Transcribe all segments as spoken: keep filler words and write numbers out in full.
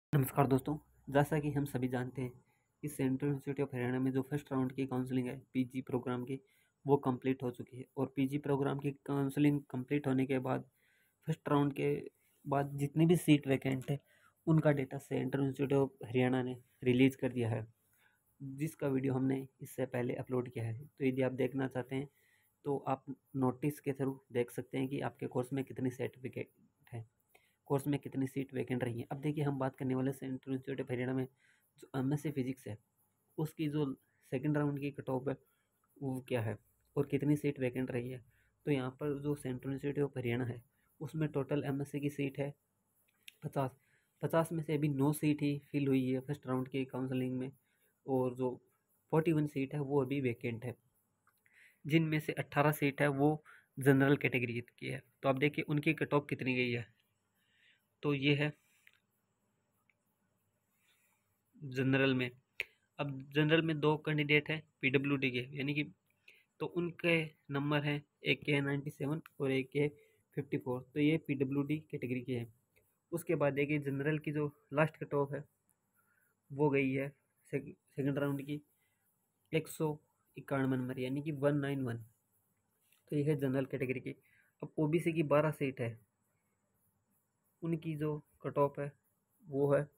नमस्कार दोस्तों, जैसा कि हम सभी जानते हैं कि सेंट्रल इंस्टीट्यूट ऑफ हरियाणा में जो फर्स्ट राउंड की काउंसलिंग है पीजी प्रोग्राम की, वो कंप्लीट हो चुकी है। और पीजी प्रोग्राम की काउंसलिंग कंप्लीट होने के बाद फर्स्ट राउंड के बाद जितनी भी सीट वैकेंट है उनका data central institute of Haryana ने रिलीज़ कर दिया है, जिसका वीडियो हमने इससे पहले अपलोड किया है। तो यदि आप देखना चाहते हैं तो आप नोटिस के थ्रू देख सकते हैं कि आपके कोर्स में कितनी सर्टिफिकेट है, कोर्स में कितनी सीट वैकेंट रही हैं। अब देखिए, हम बात करने वाले सेंट्रल इंस्टीट्यूट ऑफ हरियाणा में जो एम एस सी फिजिक्स है, उसकी जो सेकंड राउंड की कट ऑफ है वो क्या है और कितनी सीट वैकेंट रही है। तो यहाँ पर जो सेंट्रल इंस्टीट्यूट ऑफ हरियाणा है उसमें टोटल एम एस सी की सीट है पचास। पचास में से अभी नौ सीट ही फिल हुई है फर्स्ट राउंड की काउंसलिंग में, और जो फोर्टी वन सीट है वो अभी वैकेंट है, जिनमें से अट्ठारह सीट है वो जनरल कैटेगरी की है। तो आप देखिए उनकी कट ऑफ कितनी गई है। तो ये है जनरल में। अब जनरल में दो कैंडिडेट हैं पीडब्ल्यूडी के, यानी कि तो उनके नंबर हैं, एक के नाइन्टी सेवन और एक के फिफ्टी फोर। तो ये पीडब्ल्यूडी कैटेगरी के हैं। उसके बाद देखिए जनरल की जो लास्ट कट ऑफ है वो गई है सेकंड राउंड की एक सौ इक्यानवे नंबर, यानी कि वन नाइन वन। तो ये है जनरल कैटेगरी की। अब ओबीसी की बारह सीट है, उनकी जो कट ऑफ है वो है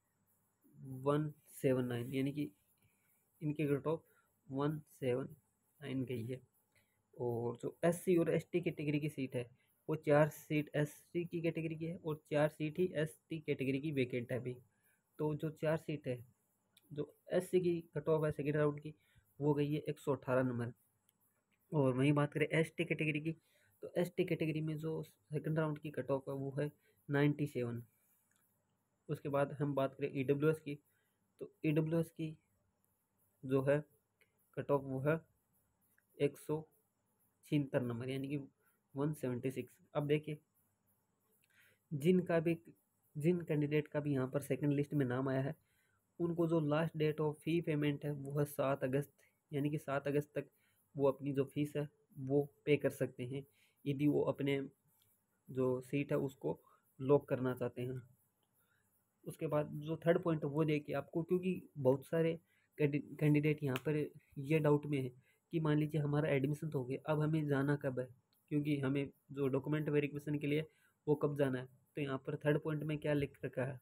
वन सेवन नाइन, यानी कि इनकी cut off one seven nine गई है। और जो एससी और एसटी कैटेगरी की सीट है वो चार सीट एससी की कैटेगरी की है और चार सीट ही एसटी कैटेगरी की वैकेंट है अभी। तो जो चार सीट है, जो एससी की कट ऑफ है सेकेंड राउंड की, वो गई है एक सौ अठारह नंबर। और वहीं बात करें एसटी कैटेगरी की, तो एसटी कैटेगरी में जो सेकंड राउंड की कट ऑफ है वो है नाइन्टी सेवन। उसके बाद हम बात करें ईडब्ल्यूएस की, तो ईडब्ल्यूएस की जो है कट ऑफ वो है एक सौ छिहत्तर नंबर, यानी कि वन सेवेंटी सिक्स। अब देखिए जिनका भी जिन कैंडिडेट का भी यहाँ पर सेकंड लिस्ट में नाम आया है, उनको जो last date of fee payment है वो है सात अगस्त, यानी कि सात अगस्त तक वो अपनी जो फीस है वो पे कर सकते हैं, यदि वो अपने जो सीट है उसको लॉक करना चाहते हैं। उसके बाद जो थर्ड पॉइंट है वो देखिए आपको, क्योंकि बहुत सारे कैंडिडेट यहाँ पर ये डाउट में है कि मान लीजिए हमारा एडमिशन तो हो गया, अब हमें जाना कब है, क्योंकि हमें जो डॉक्यूमेंट वेरिफिकेशन के लिए वो कब जाना है। तो यहाँ पर थर्ड पॉइंट में क्या लिख रखा है,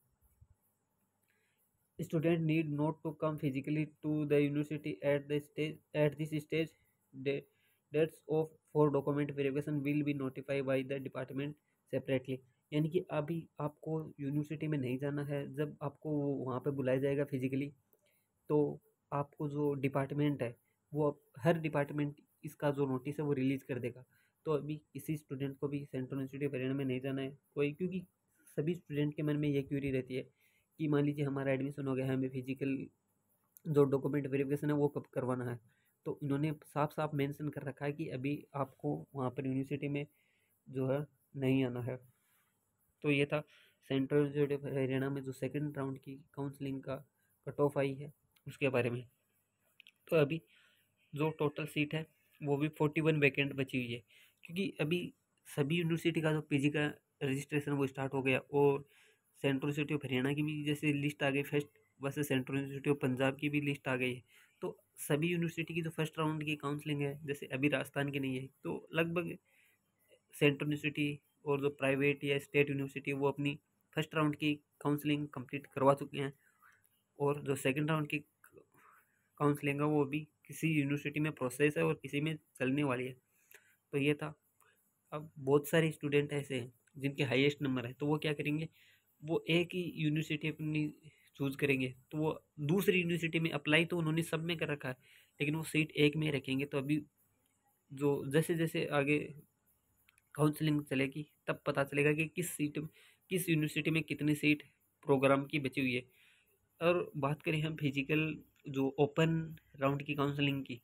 student need not to come physically to the university at the stage at this stage dates of for document verification will be notify by the department separately. यानी कि अभी आपको यूनिवर्सिटी में नहीं जाना है, जब आपको वहाँ पे बुलाया जाएगा फिजिकली तो आपको जो डिपार्टमेंट है वो हर डिपार्टमेंट इसका जो नोटिस है वो रिलीज़ कर देगा। तो अभी किसी स्टूडेंट को भी सेंट्रल इंस्टीट्यूट ऑफ हरियाणा में नहीं जाना है कोई, क्योंकि सभी स्टूडेंट के मन में ये क्यूरी रहती है कि मान लीजिए हमारा एडमिशन हो गया है, हमें फिजिकल जो डॉक्यूमेंट वेरिफिकेशन है वो कब करवाना है। तो इन्होंने साफ साफ मेंशन कर रखा है कि अभी आपको वहाँ पर यूनिवर्सिटी में जो है नहीं आना है। तो ये था सेंट्रल इंस्टीट्यूट ऑफ हरियाणा में जो सेकंड राउंड की काउंसलिंग का कट ऑफ आई है उसके बारे में। तो अभी जो टोटल सीट है वो भी फोर्टी वन वैकेंट बची हुई है, क्योंकि अभी सभी यूनिवर्सिटी का जो पीजी का रजिस्ट्रेशन वो स्टार्ट हो गया। और सेंट्रल इंस्टीट्यूट ऑफ हरियाणा की भी जैसे लिस्ट आ गई फर्स्ट, वैसे सेंट्रल इंस्टीट्यूट ऑफ पंजाब की भी लिस्ट आ गई है। तो सभी यूनिवर्सिटी की जो फर्स्ट राउंड की काउंसलिंग है, जैसे अभी राजस्थान की नहीं है, तो लगभग सेंट्रल यूनिवर्सिटी और जो प्राइवेट या स्टेट यूनिवर्सिटी वो अपनी फर्स्ट राउंड की काउंसलिंग कंप्लीट करवा चुके हैं। और जो सेकंड राउंड की काउंसलिंग है वो अभी किसी यूनिवर्सिटी में प्रोसेस है और किसी में चलने वाली है। तो ये था। अब बहुत सारे स्टूडेंट ऐसे हैं जिनके हाईएस्ट नंबर है, तो वो क्या करेंगे, वो एक ही यूनिवर्सिटी अपनी चूज़ करेंगे, तो वो दूसरी यूनिवर्सिटी में अप्लाई तो उन्होंने सब में कर रखा है, लेकिन वो सीट एक में रखेंगे। तो अभी जो जैसे जैसे आगे काउंसलिंग चलेगी तब पता चलेगा कि किस सीट किस यूनिवर्सिटी में कितनी सीट प्रोग्राम की बची हुई है। और बात करें हम फिजिकल जो ओपन राउंड की काउंसलिंग की,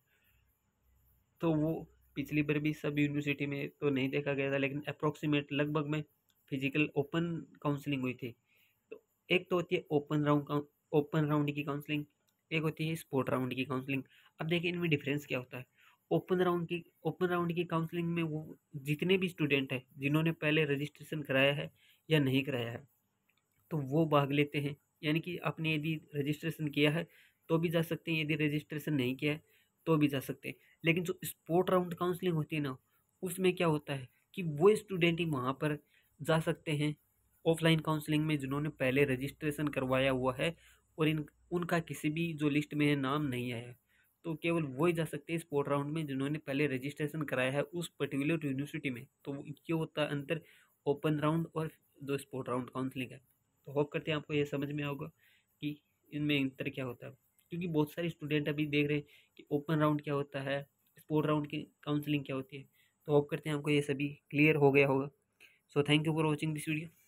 तो वो पिछली बार भी सब यूनिवर्सिटी में तो नहीं देखा गया था, लेकिन अप्रोक्सीमेट लगभग में फिजिकल ओपन काउंसलिंग हुई थी। तो एक तो होती है ओपन राउंड ओपन राउंड की काउंसलिंग, एक होती है स्पोर्ट राउंड की काउंसलिंग। अब देखिए इनमें डिफरेंस क्या होता है। ओपन राउंड की ओपन राउंड की काउंसलिंग में वो जितने भी स्टूडेंट हैं जिन्होंने पहले रजिस्ट्रेशन कराया है या नहीं कराया है, तो वो भाग लेते हैं यानी कि आपने यदि रजिस्ट्रेशन किया है तो भी जा सकते हैं, यदि रजिस्ट्रेशन नहीं किया है तो भी जा सकते हैं। लेकिन जो स्पोर्ट राउंड काउंसलिंग होती है ना, उसमें क्या होता है कि वो स्टूडेंट ही वहाँ पर जा सकते हैं ऑफलाइन काउंसलिंग में जिन्होंने पहले रजिस्ट्रेशन करवाया हुआ है और इन उनका किसी भी जो लिस्ट में है नाम नहीं आया है। तो केवल वो ही जा सकते हैं स्पोर्ट राउंड में जिन्होंने पहले रजिस्ट्रेशन कराया है उस पर्टिकुलर यूनिवर्सिटी में। तो ये होता है अंतर ओपन राउंड और जो स्पोर्ट राउंड काउंसलिंग है। तो होप करते हैं आपको ये समझ में होगा कि इनमें अंतर क्या होता है, क्योंकि बहुत सारे स्टूडेंट अभी देख रहे हैं कि ओपन राउंड क्या होता है, स्पोर्ट राउंड की काउंसलिंग क्या होती है। तो होप करते हैं आपको ये सभी क्लियर हो गया होगा। So thank you for watching this video.